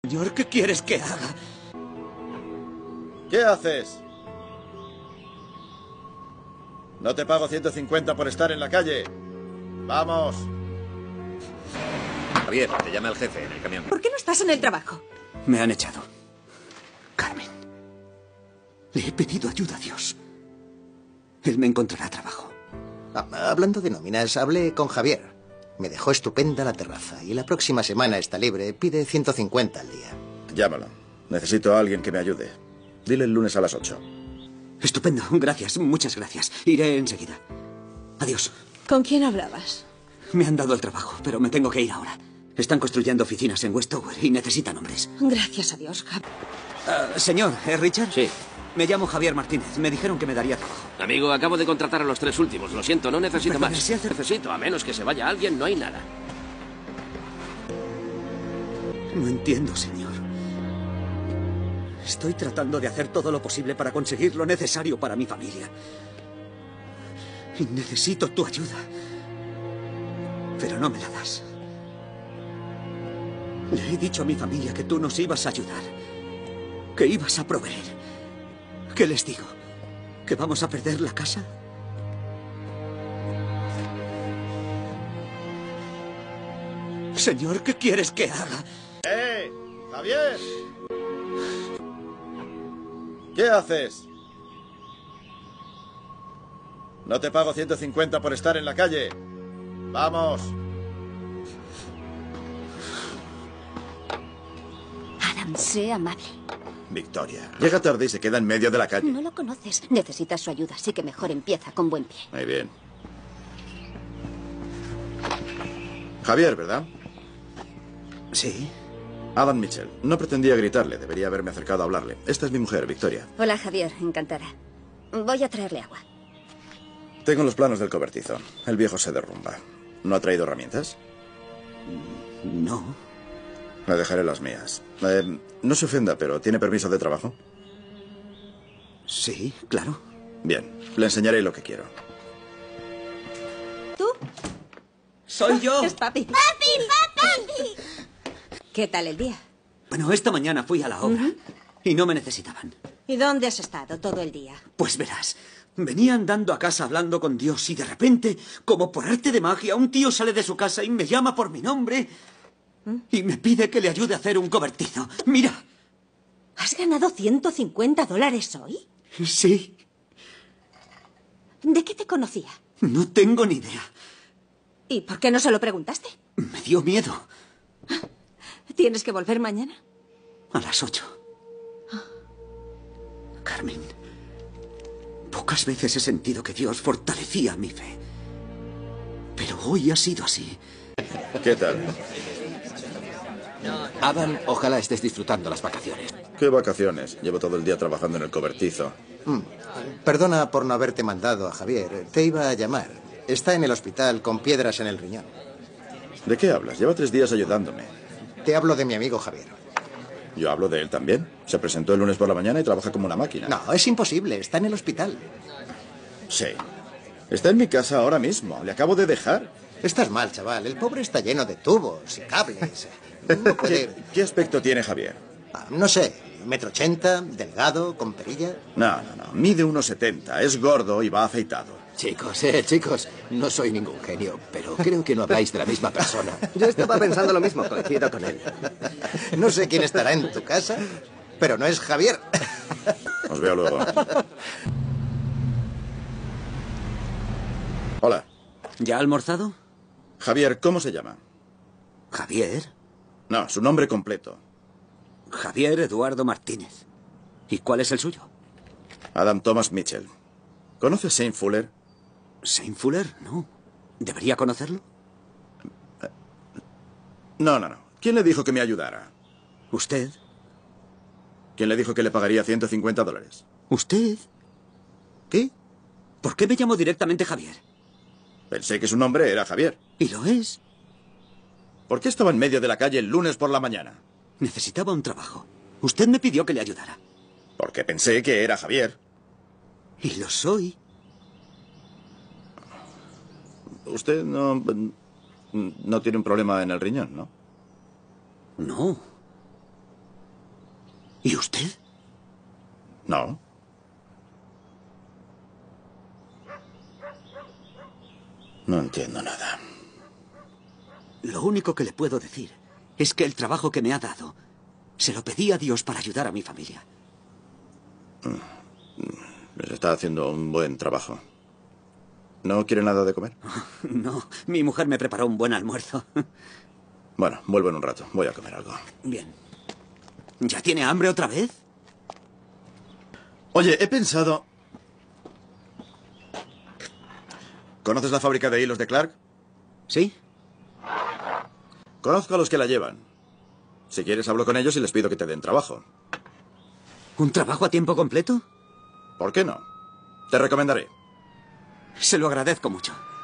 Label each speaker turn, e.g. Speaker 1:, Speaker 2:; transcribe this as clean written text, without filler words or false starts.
Speaker 1: Señor, ¿qué quieres que haga?
Speaker 2: ¿Qué haces? No te pago 150 por estar en la calle. ¡Vamos!
Speaker 3: Javier, te llama el jefe en el camión.
Speaker 4: ¿Por qué no estás en el trabajo?
Speaker 1: Me han echado. Carmen, le he pedido ayuda a Dios. Él me encontrará trabajo.
Speaker 5: Hablando de nóminas, hablé con Javier. Me dejó estupenda la terraza y la próxima semana está libre. Pide 150 al día.
Speaker 2: Llámalo. Necesito a alguien que me ayude. Dile el lunes a las 8.
Speaker 1: Estupendo, gracias, muchas gracias. Iré enseguida. Adiós.
Speaker 4: ¿Con quién hablabas?
Speaker 1: Me han dado el trabajo, pero me tengo que ir ahora. Están construyendo oficinas en Westover y necesitan hombres.
Speaker 4: Gracias a Dios,
Speaker 1: Señor, ¿Richard?
Speaker 3: Sí.
Speaker 1: Me llamo Javier Martínez. Me dijeron que me daría trabajo.
Speaker 3: Amigo, acabo de contratar a los 3 últimos. Lo siento, no necesito
Speaker 1: Perdone,
Speaker 3: más.
Speaker 1: si hace-
Speaker 3: Necesito, a menos que se vaya alguien, no hay nada.
Speaker 1: No entiendo, señor. Estoy tratando de hacer todo lo posible para conseguir lo necesario para mi familia. Y necesito tu ayuda. Pero no me la das. Le he dicho a mi familia que tú nos ibas a ayudar. Que ibas a proveer. ¿Qué les digo? ¿Que vamos a perder la casa? Señor, ¿qué quieres que haga?
Speaker 2: ¡Javier! ¿Qué haces? No te pago 150 por estar en la calle. ¡Vamos!
Speaker 6: Adam, sé amable.
Speaker 2: Victoria, llega tarde y se queda en medio de la calle.
Speaker 6: No lo conoces. Necesitas su ayuda, así que mejor empieza con buen pie.
Speaker 2: Muy bien. Javier, ¿verdad?
Speaker 1: Sí.
Speaker 2: Adam Mitchell. No pretendía gritarle, debería haberme acercado a hablarle. Esta es mi mujer, Victoria.
Speaker 6: Hola, Javier, encantada. Voy a traerle agua.
Speaker 2: Tengo los planos del cobertizo. El viejo se derrumba. ¿No ha traído herramientas?
Speaker 1: No.
Speaker 2: Le dejaré las mías. No se ofenda, pero ¿tiene permiso de trabajo?
Speaker 1: Sí, claro.
Speaker 2: Bien, le enseñaré lo que quiero.
Speaker 4: ¿Tú?
Speaker 1: ¡Soy yo!
Speaker 4: Es papi.
Speaker 6: ¡Papi!
Speaker 4: ¿Qué tal el día?
Speaker 1: Bueno, esta mañana fui a la obra y no me necesitaban.
Speaker 4: ¿Y dónde has estado todo el día?
Speaker 1: Pues verás, venía andando a casa hablando con Dios y de repente, como por arte de magia, un tío sale de su casa y me llama por mi nombre y me pide que le ayude a hacer un cobertizo. ¡Mira!
Speaker 4: ¿Has ganado $150 hoy?
Speaker 1: Sí,
Speaker 4: ¿De qué te conocía?
Speaker 1: no tengo ni idea.
Speaker 4: ¿Y por qué no se lo preguntaste?
Speaker 1: Me dio miedo.
Speaker 4: ¿Tienes que volver mañana?
Speaker 1: A las 8. Carmen, pocas veces he sentido que Dios fortalecía mi fe. Pero hoy ha sido así.
Speaker 2: ¿Qué tal?
Speaker 3: Adam, ojalá estés disfrutando las vacaciones.
Speaker 2: ¿Qué vacaciones? Llevo todo el día trabajando en el cobertizo.
Speaker 5: Perdona por no haberte mandado a Javier. Te iba a llamar. Está en el hospital con piedras en el riñón.
Speaker 2: ¿De qué hablas? Lleva 3 días ayudándome.
Speaker 5: Te hablo de mi amigo Javier.
Speaker 2: Yo hablo de él también. Se presentó el lunes por la mañana y trabaja como una máquina.
Speaker 5: No, es imposible. Está en el hospital.
Speaker 2: Sí. Está en mi casa ahora mismo. Le acabo de dejar.
Speaker 5: Estás mal, chaval. El pobre está lleno de tubos y cables. No puede...
Speaker 2: ¿Qué aspecto tiene Javier?
Speaker 5: No sé. 1,80 m, delgado, con perilla.
Speaker 2: No. Mide 1,70. Es gordo y va afeitado.
Speaker 3: Chicos, no soy ningún genio, pero creo que no habláis de la misma persona.
Speaker 7: Yo estaba pensando lo mismo, coincido con él.
Speaker 5: No sé quién estará en tu casa, pero no es Javier.
Speaker 2: Os veo luego. Hola.
Speaker 1: ¿Ya ha almorzado?
Speaker 2: Javier, ¿cómo se llama?
Speaker 1: Javier.
Speaker 2: No, su nombre completo.
Speaker 1: Javier Eduardo Martínez. ¿Y cuál es el suyo?
Speaker 2: Adam Thomas Mitchell. ¿Conoce a Saint Fuller?
Speaker 1: ¿Saint Fuller? No. ¿Debería conocerlo?
Speaker 2: No. ¿Quién le dijo que me ayudara?
Speaker 1: ¿Usted?
Speaker 2: ¿Quién le dijo que le pagaría $150?
Speaker 1: ¿Usted?
Speaker 2: ¿Qué?
Speaker 1: ¿Por qué me llamó directamente Javier?
Speaker 2: Pensé que su nombre era Javier.
Speaker 1: ¿Y lo es?
Speaker 2: ¿Por qué estaba en medio de la calle el lunes por la mañana?
Speaker 1: Necesitaba un trabajo. Usted me pidió que le ayudara.
Speaker 2: Porque pensé que era Javier.
Speaker 1: Y lo soy.
Speaker 2: Usted no tiene un problema en el riñón, ¿no?
Speaker 1: No. ¿Y usted?
Speaker 2: No. No entiendo nada.
Speaker 1: Lo único que le puedo decir es que el trabajo que me ha dado se lo pedí a Dios para ayudar a mi familia.
Speaker 2: Les está haciendo un buen trabajo. ¿No quiere nada de comer?
Speaker 1: No, mi mujer me preparó un buen almuerzo.
Speaker 2: Bueno, vuelvo en un rato. Voy a comer algo.
Speaker 1: Bien. ¿Ya tiene hambre otra vez?
Speaker 2: Oye, he pensado... ¿Conoces la fábrica de hilos de Clark?
Speaker 1: ¿Sí?
Speaker 2: Conozco a los que la llevan. Si quieres, hablo con ellos y les pido que te den trabajo.
Speaker 1: ¿Un trabajo a tiempo completo?
Speaker 2: ¿Por qué no? Te recomendaré.
Speaker 1: Se lo agradezco mucho.